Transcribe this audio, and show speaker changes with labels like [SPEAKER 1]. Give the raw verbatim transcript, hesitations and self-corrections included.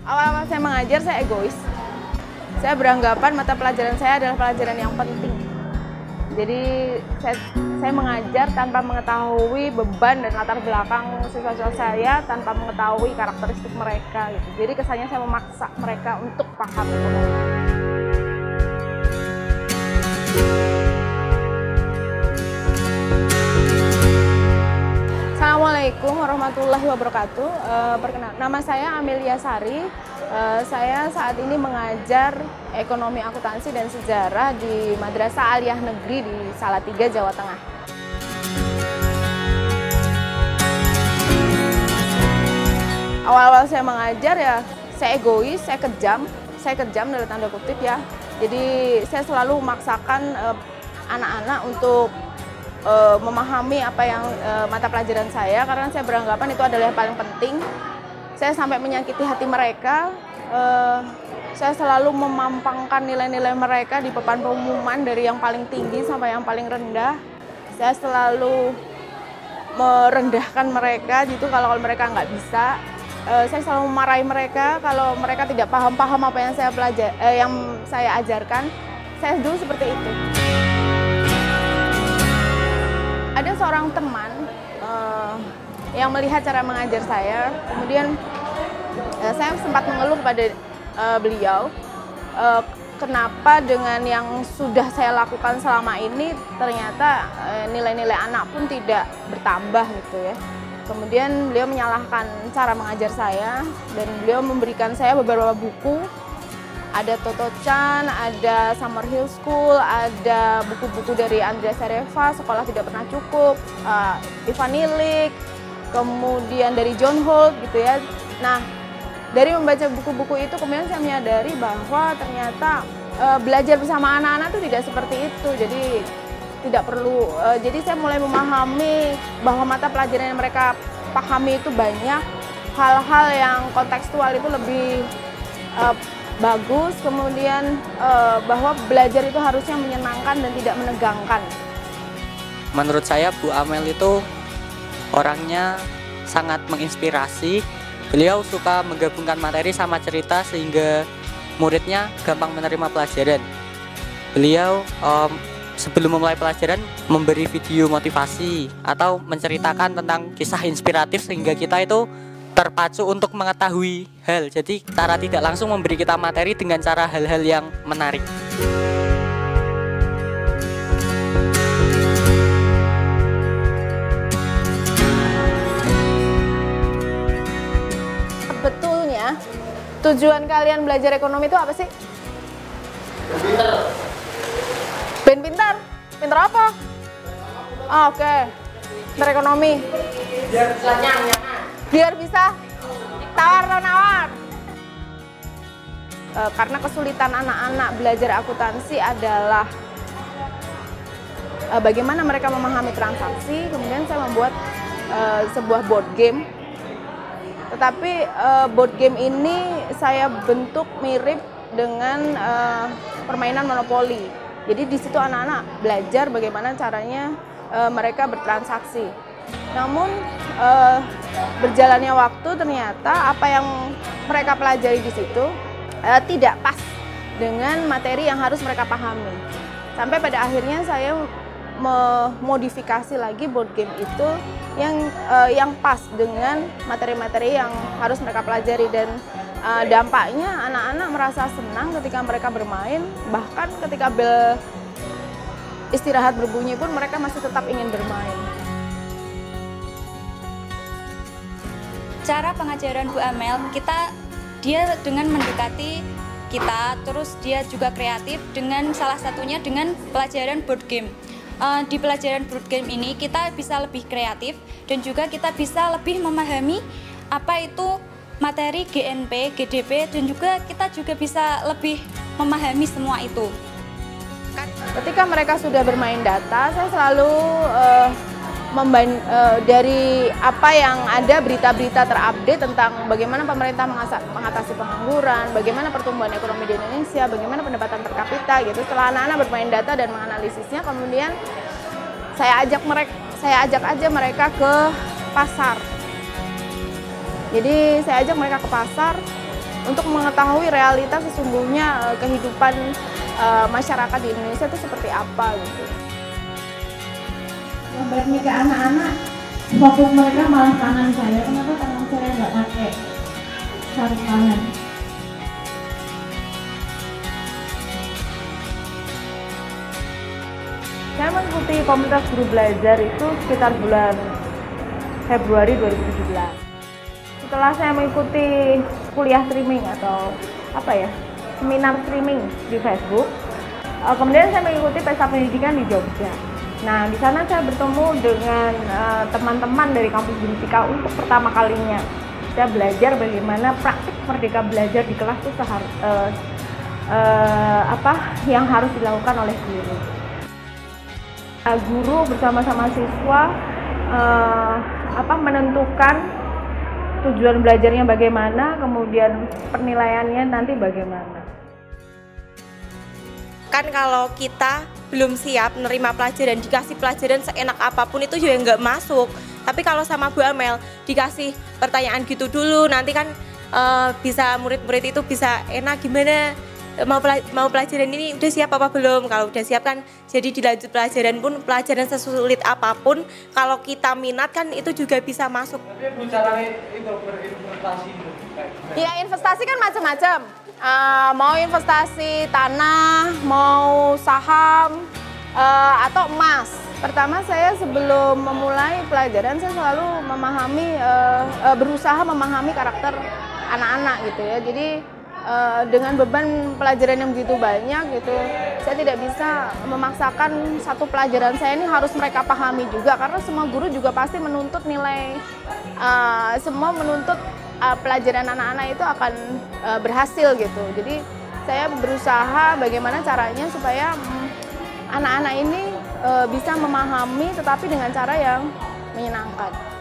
[SPEAKER 1] Awal-awal saya mengajar, saya egois. Saya beranggapan mata pelajaran saya adalah pelajaran yang penting. Jadi saya, saya mengajar tanpa mengetahui beban dan latar belakang siswa-siswa saya, tanpa mengetahui karakteristik mereka. Gitu. Jadi kesannya saya memaksa mereka untuk paham ekonomi. Assalamualaikum warahmatullahi wabarakatuh. Uh, perkenal, nama saya Amelia Sari. Uh, saya saat ini mengajar ekonomi akuntansi dan sejarah di Madrasah Aliyah Negeri di Salatiga, Jawa Tengah. Awal-awal saya mengajar ya, saya egois, saya kejam, saya kejam dalam tanda kutip ya. Jadi saya selalu memaksakan anak-anak uh, untuk Uh, memahami apa yang uh, mata pelajaran saya, karena saya beranggapan itu adalah yang paling penting. Saya sampai menyakiti hati mereka. Uh, saya selalu memampangkan nilai-nilai mereka di papan pengumuman dari yang paling tinggi sampai yang paling rendah. Saya selalu merendahkan mereka gitu kalau mereka nggak bisa. Uh, saya selalu memarahi mereka kalau mereka tidak paham-paham apa yang saya pelajar, uh, yang saya ajarkan. Saya dulu seperti itu. Ada seorang teman uh, yang melihat cara mengajar saya, kemudian uh, saya sempat mengeluh kepada uh, beliau, uh, kenapa dengan yang sudah saya lakukan selama ini ternyata nilai-nilai uh, anak pun tidak bertambah gitu ya. Kemudian beliau menyalahkan cara mengajar saya dan beliau memberikan saya beberapa buku. Ada Toto Chan, ada Summerhill School, ada buku-buku dari Andrea Sereva, Sekolah Tidak Pernah Cukup, uh, Ivan Illich, kemudian dari John Holt gitu ya. Nah, dari membaca buku-buku itu kemudian saya menyadari bahwa ternyata uh, belajar bersama anak-anak itu tidak seperti itu. Jadi tidak perlu. Uh, jadi saya mulai memahami bahwa mata pelajaran yang mereka pahami itu banyak, hal-hal yang kontekstual itu lebih uh, bagus, kemudian eh, bahwa belajar itu harusnya menyenangkan dan tidak menegangkan.
[SPEAKER 2] Menurut saya Bu Amel itu orangnya sangat menginspirasi. Beliau suka menggabungkan materi sama cerita sehingga muridnya gampang menerima pelajaran. Beliau um, sebelum memulai pelajaran memberi video motivasi atau menceritakan tentang kisah inspiratif sehingga kita itu terpacu untuk mengetahui hal. Jadi cara tidak langsung memberi kita materi dengan cara hal-hal yang menarik.
[SPEAKER 1] Sebetulnya tujuan kalian belajar ekonomi itu apa sih?
[SPEAKER 3] Pinter.
[SPEAKER 1] Ben pintar? Pintar apa? Oh, oke. Okay. Pintar ekonomi.
[SPEAKER 3] Biar selanjutnya.
[SPEAKER 1] Biar bisa tawar-nawar. E, karena kesulitan anak-anak belajar akuntansi adalah e, bagaimana mereka memahami transaksi. Kemudian saya membuat e, sebuah board game. Tetapi e, board game ini saya bentuk mirip dengan e, permainan monopoli. Jadi di situ anak-anak belajar bagaimana caranya e, mereka bertransaksi. Namun e, berjalannya waktu ternyata apa yang mereka pelajari di situ e, tidak pas dengan materi yang harus mereka pahami. Sampai pada akhirnya saya memodifikasi lagi board game itu yang e, yang pas dengan materi-materi yang harus mereka pelajari, dan e, dampaknya anak-anak merasa senang ketika mereka bermain, bahkan ketika bel istirahat berbunyi pun mereka masih tetap ingin bermain.
[SPEAKER 4] Cara pengajaran Bu Amel, kita dia dengan mendekati kita, terus dia juga kreatif dengan salah satunya dengan pelajaran board game. Uh, di pelajaran board game ini kita bisa lebih kreatif dan juga kita bisa lebih memahami apa itu materi G N P, G D P, dan juga kita juga bisa lebih memahami semua itu.
[SPEAKER 1] Ketika mereka sudah bermain data, saya selalu uh, Memban, uh, dari apa yang ada berita-berita terupdate tentang bagaimana pemerintah mengatasi pengangguran, bagaimana pertumbuhan ekonomi di Indonesia, bagaimana pendapatan per kapita gitu. Setelah anak-anak bermain data dan menganalisisnya, kemudian saya ajak mereka, saya ajak aja mereka ke pasar. Jadi saya ajak mereka ke pasar, untuk mengetahui realitas sesungguhnya uh, kehidupan uh, masyarakat di Indonesia itu seperti apa gitu.
[SPEAKER 5] Sampai ke anak-anak, fokus mereka malah tangan saya. Kenapa tangan saya nggak pakai sarung tangan?
[SPEAKER 1] Saya mengikuti komunitas guru belajar itu sekitar bulan Februari dua ribu tujuh belas. Setelah saya mengikuti kuliah streaming atau apa ya, seminar streaming di Facebook, kemudian saya mengikuti pesta pendidikan di Jogja. Nah, di sana saya bertemu dengan teman-teman uh, dari kampus Binsika untuk pertama kalinya. Saya belajar bagaimana praktik merdeka belajar di kelas itu sehar- uh, uh, apa yang harus dilakukan oleh guru. Uh, guru bersama-sama siswa uh, apa menentukan tujuan belajarnya bagaimana, kemudian penilaiannya nanti bagaimana.
[SPEAKER 6] Kan kalau kita belum siap menerima pelajaran, dikasih pelajaran seenak apapun itu juga nggak masuk. Tapi kalau sama Bu Amel dikasih pertanyaan gitu dulu, nanti kan uh, bisa murid-murid itu bisa enak gimana mau mau pelajaran ini udah siap apa belum. Kalau udah siap kan jadi dilanjut pelajaran pun pelajaran sesulit apapun kalau kita minat kan itu juga bisa masuk.
[SPEAKER 3] Tapi Bu caranya itu berinvestasi itu.
[SPEAKER 1] Ya, investasi kan macam-macam. Uh, mau investasi tanah, mau saham, uh, atau emas. Pertama saya sebelum memulai pelajaran saya selalu memahami, uh, uh, berusaha memahami karakter anak-anak gitu ya. Jadi uh, dengan beban pelajaran yang begitu banyak gitu, saya tidak bisa memaksakan satu pelajaran saya ini harus mereka pahami juga, karena semua guru juga pasti menuntut nilai, uh, semua menuntut Uh, pelajaran anak-anak itu akan uh, berhasil gitu. Jadi saya berusaha bagaimana caranya supaya um, anak-anak ini uh, bisa memahami tetapi dengan cara yang menyenangkan.